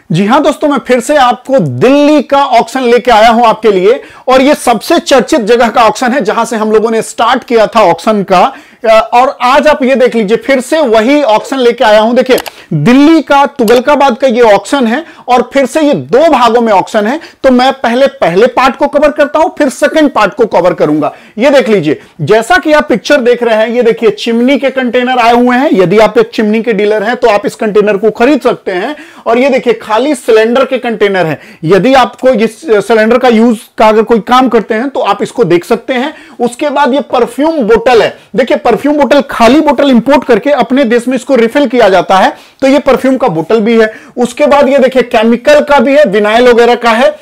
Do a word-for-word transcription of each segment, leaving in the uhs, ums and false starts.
जी हां दोस्तों, मैं फिर से आपको दिल्ली का ऑक्शन लेके आया हूं आपके लिए। और ये सबसे चर्चित जगह का ऑक्शन है जहां से हम लोगों ने स्टार्ट किया था ऑक्शन का। और आज आप ये देख लीजिए, फिर से वही ऑक्शन लेके आया हूं। देखिए, दिल्ली का तुगलकाबाद का ये ऑक्शन है और फिर से ये दो भागों में ऑक्शन है। तो मैं पहले पहले पार्ट को कवर करता हूं, फिर सेकंड पार्ट को कवर करूंगा। ये देख लीजिए, जैसा कि आप पिक्चर देख रहे हैं, ये देखिए चिमनी के कंटेनर आए हुए हैं। यदि आप एक चिमनी के डीलर हैं तो आप इस कंटेनर को खरीद सकते हैं। और ये देखिए खाली सिलेंडर के कंटेनर है। यदि आपको इस सिलेंडर का यूज का अगर कोई काम करते हैं तो आप इसको देख सकते हैं। उसके बाद ये परफ्यूम बोतल है। देखिए, परफ्यूम बोतल, खाली बोतल इंपोर्ट करके अपने देश में इसको रिफिल किया जाता है, तो ये परफ्यूम का बोतल भी है। उसके बाद ये देखिए केमिकल का भी है, विनाइल वगैरह का है,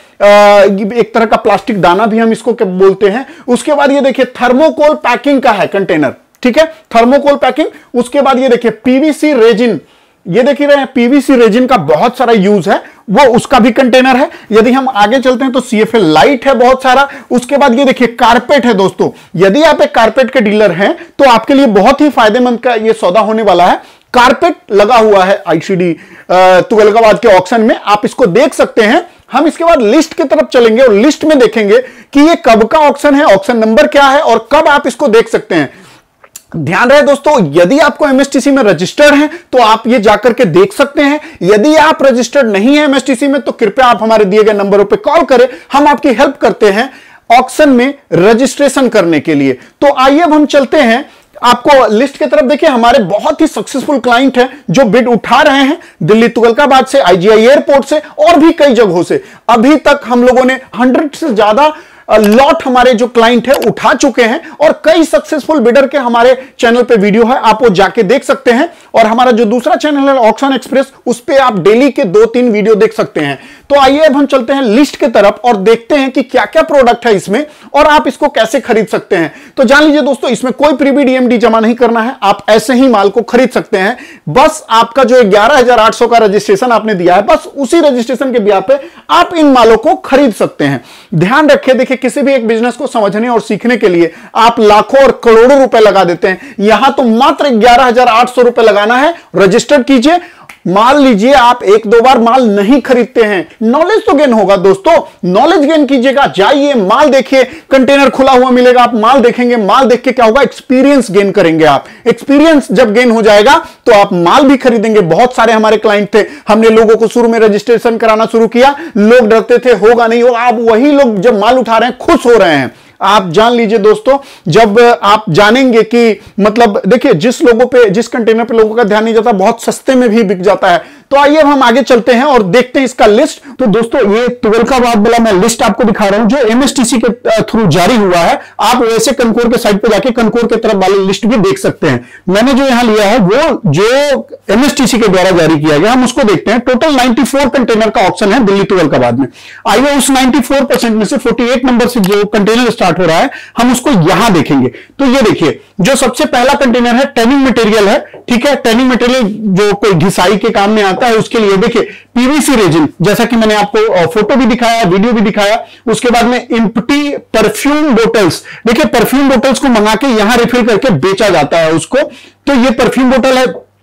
एक तरह का प्लास्टिक दाना भी हम इसको बोलते हैं। उसके बाद ये देखिए थर्मोकोल पैकिंग का है कंटेनर, ठीक है, थर्मोकोल पैकिंग। उसके बाद ये देखिए पीवीसी रेजिन, ये देख रहे हैं पीवीसी रेजिन का बहुत सारा यूज है, वो उसका भी कंटेनर है। यदि हम आगे चलते हैं तो सीएफएल लाइट है बहुत सारा। उसके बाद ये देखिए कारपेट है दोस्तों। यदि आप एक कारपेट के डीलर हैं तो आपके लिए बहुत ही फायदेमंद का ये सौदा होने वाला है। कारपेट लगा हुआ है आईसीडी तुगलकाबाद के ऑक्शन में, आप इसको देख सकते हैं। हम इसके बाद लिस्ट की तरफ चलेंगे और लिस्ट में देखेंगे कि ये कब का ऑक्शन है, ऑक्शन नंबर क्या है और कब आप इसको देख सकते हैं। ध्यान रहे दोस्तों, यदि आपको एमएसटीसी में रजिस्टर्ड हैं तो आप ये जाकर के देख सकते हैं। यदि आप रजिस्टर्ड नहीं है एमएसटीसी में तो कृपया आप हमारे दिए गए नंबरों पे कॉल करें, हम आपकी हेल्प करते हैं ऑक्शन में रजिस्ट्रेशन करने के लिए। तो आइए अब हम चलते हैं आपको लिस्ट की तरफ। देखिए, हमारे बहुत ही सक्सेसफुल क्लाइंट हैं जो बिड उठा रहे हैं दिल्ली तुगलकाबाद से, आईजीआई एयरपोर्ट से और भी कई जगहों से। अभी तक हम लोगों ने हंड्रेड से ज्यादा लॉट हमारे जो क्लाइंट है उठा चुके हैं और कई सक्सेसफुल बिडर के हमारे चैनल पे वीडियो है, आप वो जाके देख सकते हैं। और हमारा जो दूसरा चैनल है ऑक्शन एक्सप्रेस, उस पे आप डेली के दो तीन वीडियो देख सकते हैं। तो आइए अब हम चलते हैं लिस्ट की तरफ और देखते हैं कि क्या क्या प्रोडक्ट है इसमें और आप इसको कैसे खरीद सकते हैं। तो जान लीजिए दोस्तों, इसमें कोई प्रीबी डीएमडी जमा नहीं करना है, आप ऐसे ही माल को खरीद सकते हैं। बस आपका जो ग्यारह हजार आठ सौ का रजिस्ट्रेशन आपने दिया है, बस उसी रजिस्ट्रेशन के ब्याह पे आप इन मालों को खरीद सकते हैं। ध्यान रखिए, देखिए किसी भी एक बिजनेस को समझने और सीखने के लिए आप लाखों और करोड़ों रुपए लगा देते हैं, यहां तो मात्र ग्यारह हजार आठ सौ रुपए लगाना है। रजिस्टर कीजिए, माल लीजिए। आप एक दो बार माल नहीं खरीदते हैं, नॉलेज तो गेन होगा दोस्तों, नॉलेज गेन कीजिएगा। जाइए माल देखिए, कंटेनर खुला हुआ मिलेगा, आप माल देखेंगे, माल देख के क्या होगा, एक्सपीरियंस गेन करेंगे आप। एक्सपीरियंस जब गेन हो जाएगा तो आप माल भी खरीदेंगे। बहुत सारे हमारे क्लाइंट थे, हमने लोगों को शुरू में रजिस्ट्रेशन कराना शुरू किया, लोग डरते थे होगा नहीं होगा, आप वही लोग जब माल उठा रहे हैं खुश हो रहे हैं। आप जान लीजिए दोस्तों, जब आप जानेंगे कि मतलब देखिए जिस लोगों पे, जिस कंटेनर पे लोगों का ध्यान नहीं जाता, बहुत सस्ते में भी बिक जाता है। तो आइए अब हम आगे चलते हैं और देखते हैं इसका लिस्ट। तो दोस्तों, ये तुगलकाबाद वाला मैं लिस्ट आपको दिखा रहा हूं जो एमएसटीसी के थ्रू जारी हुआ है। आप वैसे कनकोर के साइट पे जाके कनकोर के तरफ वाली लिस्ट भी देख सकते हैं। मैंने जो यहां लिया है वो जो एमएसटीसी के द्वारा जारी किया गया, हम उसको देखते हैं। टोटल चौरानवे कंटेनर का ऑक्शन है दिल्ली तुगलकाबाद में। आइए उस चौरानवे परसेंट में से अड़तालीस नंबर से जो कंटेनर स्टार्ट हो रहा है हम उसको यहां देखेंगे। तो ये देखिए, जो सबसे पहला कंटेनर है टैनिंग मटेरियल है, ठीक है। टैनिंग मटेरियल जो कोई घिसाई के काम में आता है उसके लिए। देखिए पीवीसी रेजिन, जैसा कि मैंने आपको फोटो भी दिखाया, वीडियो भी दिखाया। उसके बाद में एम्प्टी परफ्यूम बोटल्स, देखिए परफ्यूम बोटल्स को मंगा के यहां रिफिल करके बेचा जाता है उसको, तो ये परफ्यूम बोतल है।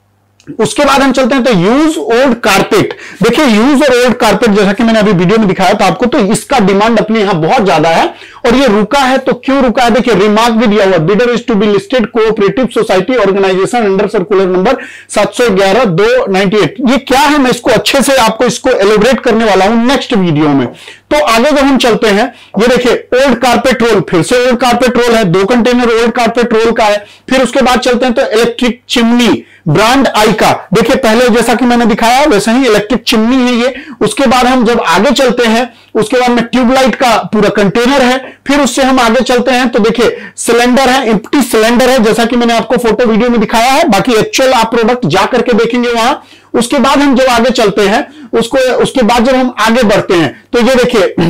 उसके बाद हम चलते हैं तो यूज ओल्ड कारपेट। देखिए यूज और ओल्ड कारपेट, जैसा कि मैंने अभी वीडियो में दिखाया था आपको, तो इसका डिमांड अपने यहां बहुत ज्यादा है और ये रुका है। तो क्यों रुका है, देखिए रिमार्क भी दिया हुआ, bidder is to be listed cooperative society organisation under circular number सात सौ ग्यारह दो अट्ठानवे। ये क्या है, मैं इसको अच्छे से आपको इसको एलोबरेट करने वाला हूं नेक्स्ट वीडियो में। तो आगे जब हम चलते हैं, ये देखिए ओल्ड कारपेट रोल, फिर से ओल्ड कारपेट रोल है, दो कंटेनर ओल्ड कारपेट रोल का है। फिर उसके बाद चलते हैं तो इलेक्ट्रिक चिमनी ब्रांड आई का, देखिए पहले जैसा कि मैंने दिखाया वैसा ही इलेक्ट्रिक चिमनी है ये। उसके बाद हम जब आगे चलते हैं, उसके बाद में ट्यूबलाइट का पूरा कंटेनर है। फिर उससे हम आगे चलते हैं तो देखिए सिलेंडर है, एम्प्टी सिलेंडर है, जैसा कि मैंने आपको फोटो वीडियो में दिखाया है। बाकी एक्चुअल आप प्रोडक्ट जा करके देखेंगे वहां। उसके बाद हम जब आगे चलते हैं, उसको उसके बाद जब हम आगे बढ़ते हैं तो ये देखिए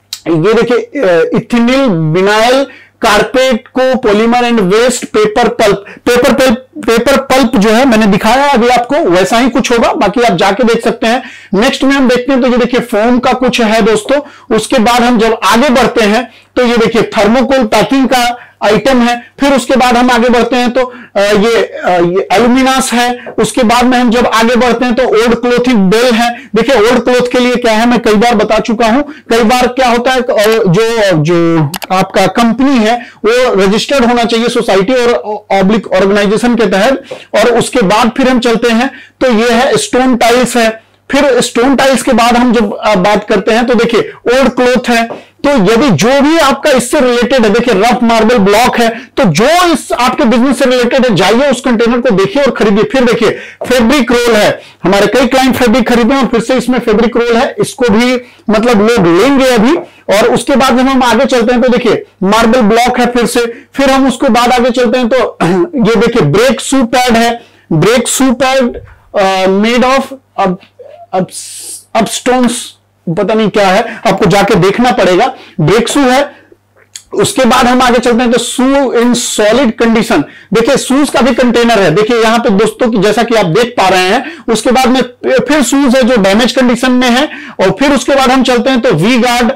ये देखिए इथिनिल विनाइल कारपेट को polymer and waste paper pulp, paper pulp paper pulp जो है मैंने दिखाया अभी आपको, वैसा ही कुछ होगा, बाकी आप जाके देख सकते हैं। नेक्स्ट में हम देखते हैं तो ये देखिए फोम का कुछ है दोस्तों। उसके बाद हम जब आगे बढ़ते हैं तो ये देखिए थर्मोकोल पैकिंग का आइटम है। फिर उसके बाद हम आगे बढ़ते हैं तो ये ये एल्यूमिनास है। उसके बाद में हम जब आगे बढ़ते हैं तो ओल्ड क्लोथिंग बेल है। देखिए ओल्ड क्लोथ के लिए क्या है, मैं कई बार बता चुका हूं। कई बार क्या होता है, जो जो आपका कंपनी है वो रजिस्टर्ड होना चाहिए सोसाइटी और ऑब्लिक ऑर्गेनाइजेशन के तहत। और उसके बाद फिर हम चलते हैं तो ये है स्टोन टाइल्स है। फिर स्टोन टाइल्स के बाद हम जब बात करते हैं तो देखिए ओल्ड क्लोथ है। तो यदि जो भी आपका इससे रिलेटेड है, देखिए रफ मार्बल ब्लॉक है, तो जो इस आपके बिजनेस से रिलेटेड है जाइए उस कंटेनर को देखिए और खरीदिए। फिर देखिए फैब्रिक रोल है, हमारे कई क्लाइंट फैब्रिक खरीदे और फिर से इसमें फैब्रिक रोल है, इसको भी मतलब लोग लेंगे अभी। और उसके बाद जब हम आगे चलते हैं तो देखिए मार्बल ब्लॉक है फिर से। फिर हम उसके बाद आगे चलते हैं तो ये देखिए ब्रेक शू पैड है। Brake shoe pad made of अब अब अब स्टोन्स, पता नहीं क्या है, आपको जाके देखना पड़ेगा। ब्रेक शू है। उसके बाद हम आगे चलते हैं तो शू इन सॉलिड कंडीशन। देखिए शूज का भी कंटेनर है। देखिए यहां पे दोस्तों की जैसा कि आप देख पा रहे हैं। उसके बाद में फिर शूज है जो डैमेज कंडीशन में है। और फिर उसके बाद हम चलते हैं तो वी गार्ड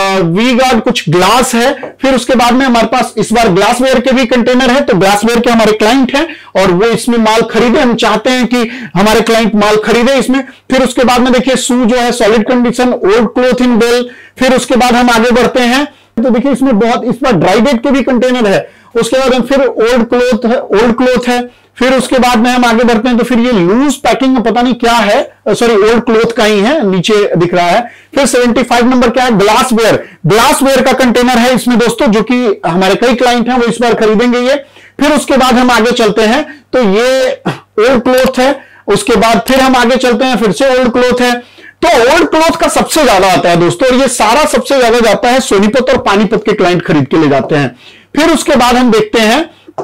वी गार्ड कुछ ग्लास है। फिर उसके बाद में हमारे पास इस बार ग्लासवेयर के भी कंटेनर है। तो ग्लासवेयर के हमारे क्लाइंट हैं और वो इसमें माल खरीदे, हम चाहते हैं कि हमारे क्लाइंट माल खरीदे इसमें। फिर उसके बाद में देखिए शू जो है solid condition, old cloth in bale. फिर उसके बाद हम आगे बढ़ते हैं तो देखिए इसमें बहुत, इस बार ड्राई डेट के भी कंटेनर है। उसके बाद हम फिर ओल्ड क्लोथ है, ओल्ड क्लोथ है। फिर उसके बाद में हम आगे बढ़ते हैं तो फिर ये लूज पैकिंग, पता नहीं क्या है, सॉरी ओल्ड क्लोथ का ही है, नीचे दिख रहा है। फिर पचहत्तर नंबर क्या है, ग्लासवेयर। ग्लासवेयर का कंटेनर है इसमें दोस्तों, जो कि हमारे कई क्लाइंट हैं वो इस बार खरीदेंगे ये। फिर उसके बाद हम आगे चलते हैं तो ये ओल्ड क्लोथ है। उसके बाद फिर हम आगे चलते हैं, फिर से ओल्ड क्लोथ है। तो ओल्ड क्लोथ का सबसे ज्यादा आता है दोस्तों, और ये सारा सबसे ज्यादा जाता है सोनीपत और पानीपत के क्लाइंट खरीद के ले जाते हैं। फिर उसके बाद हम देखते हैं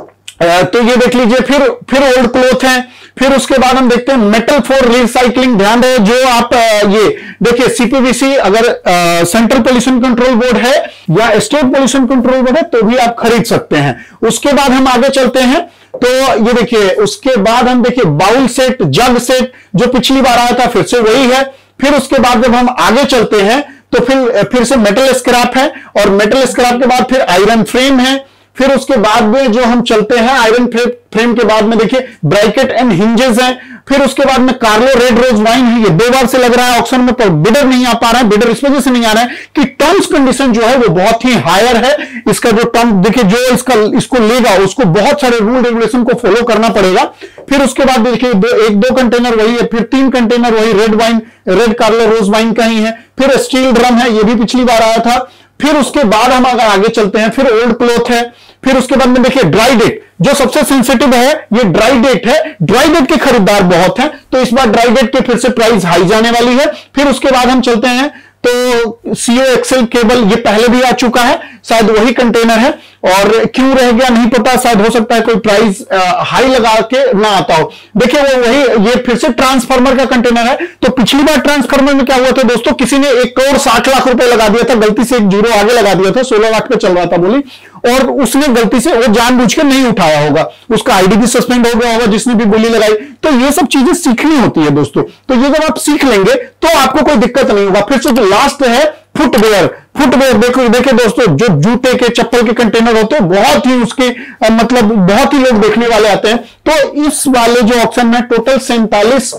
तो ये देख लीजिए फिर फिर ओल्ड क्लोथ है। फिर उसके बाद हम देखते हैं मेटल फॉर रिसाइकलिंग। ध्यान रहे जो आप ये देखिए सीपीवीसी, अगर सेंट्रल पोल्यूशन कंट्रोल बोर्ड है या स्टेट पोल्यूशन कंट्रोल बोर्ड है तो भी आप खरीद सकते हैं। उसके बाद हम आगे चलते हैं तो ये देखिए उसके बाद हम देखिए बाउल सेट, जग सेट, जो पिछली बार आया था फिर से वही है। फिर उसके बाद जब हम आगे चलते हैं तो फिर फिर से मेटल स्क्रैप है। और मेटल स्क्रैप के बाद फिर आयरन फ्रेम है। फिर उसके बाद में जो हम चलते हैं आयरन फ्रेम के बाद में देखिए ब्रैकेट एंड हिंजेस है। फिर उसके बाद में कार्लो रेड रोज वाइन है। ये दो बार से लग रहा है ऑक्शन में, पर बिडर नहीं आ पा रहा है। बिडर इस वजह से नहीं आ रहा है कि टर्म्स कंडीशन जो है वो बहुत ही हायर है। इसका जो टर्म देखिए, जो इसका इसको लेगा उसको बहुत सारे रूल रेगुलेशन को फॉलो करना पड़ेगा। फिर उसके बाद देखिए दो, एक दो कंटेनर वही है, फिर तीन कंटेनर वही red wine, red Carlo rose wine का ही है। फिर स्टील ड्रम है, ये भी पिछली बार आया था। फिर उसके बाद हम अगर आगे चलते हैं फिर ओल्ड क्लोथ है। फिर उसके बाद में देखिए ड्राई डेट, जो सबसे सेंसिटिव है ये ड्राई डेट है। ड्राई डेट के खरीदार बहुत हैं, तो इस बार ड्राई डेट के फिर से प्राइस हाई जाने वाली है। फिर उसके बाद हम चलते हैं तो सीओ एक्सेल केबल, ये पहले भी आ चुका है, शायद वही कंटेनर है। और क्यों रह गया नहीं पता, शायद हो सकता है कोई प्राइस हाई लगा के ना आता हो। देखिए वो वही, ये फिर से ट्रांसफार्मर का कंटेनर है। तो पिछली बार ट्रांसफार्मर में क्या हुआ था दोस्तों, किसी ने एक करोड़ साठ लाख रुपए लगा दिया था, गलती से एक जीरो आगे लगा दिया था, सोलह लाख पे चल रहा था बोली, और उसने गलती से वो जानबूझ के नहीं उठाया होगा, उसका आईडी भी सस्पेंड हो गया होगा जिसने भी बोली लगाई। तो ये सब चीजें सीखनी होती है दोस्तों। तो ये जब आप सीख लेंगे तो आपको कोई दिक्कत नहीं होगा। फिर से जो लास्ट है फुटवेयर। फुटवेयर देखो, देखिए दोस्तों, जो जूते के चप्पल के कंटेनर होते हैं बहुत ही उसके आ, मतलब बहुत ही लोग देखने वाले आते हैं। तो इस वाले जो ऑप्शन में टोटल सैंतालीस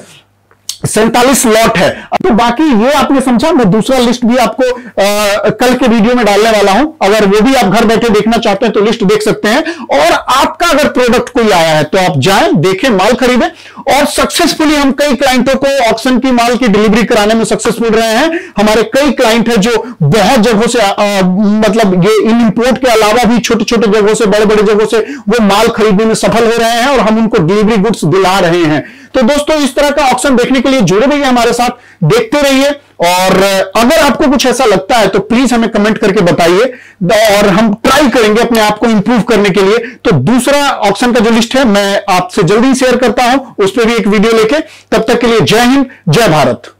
सैंतालीस लॉट है। तो बाकी ये आपने समझा, मैं दूसरा लिस्ट भी आपको आ, कल के वीडियो में डालने वाला हूं। अगर वो भी आप घर बैठे देखना चाहते हैं तो लिस्ट देख सकते हैं। और आपका अगर प्रोडक्ट कोई आया है तो आप जाएं, देखें, माल खरीदें। और सक्सेसफुली हम कई क्लाइंटों को ऑक्शन की माल की डिलीवरी कराने में सक्सेसफुल रहे हैं। हमारे कई क्लाइंट है जो बहुत जगहों से आ, मतलब ये इन इंपोर्ट के अलावा भी छोटे छोटे जगहों से, बड़े बड़े जगहों से वो माल खरीदने में सफल हो रहे हैं और हम उनको डिलीवरी गुड्स दिला रहे हैं। तो दोस्तों इस तरह का ऑक्शन देखने के लिए जुड़े रहिए हमारे साथ, देखते रहिए। और अगर आपको कुछ ऐसा लगता है तो प्लीज हमें कमेंट करके बताइए और हम ट्राई करेंगे अपने आप को इंप्रूव करने के लिए। तो दूसरा ऑक्शन का जो लिस्ट है मैं आपसे जल्दी शेयर करता हूं, उस पर भी एक वीडियो लेके। तब तक के लिए जय हिंद, जय भारत।